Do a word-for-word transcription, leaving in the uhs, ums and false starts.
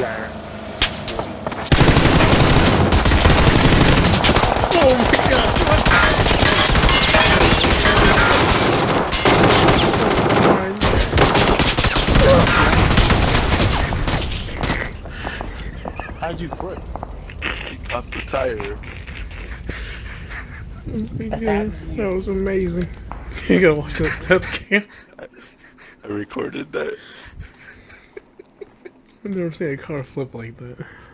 gyre. Oh my god! How'd you flip? Off the tire. Oh my god, that was amazing. You gotta watch that death cam. I recorded that. I've never seen a car flip like that.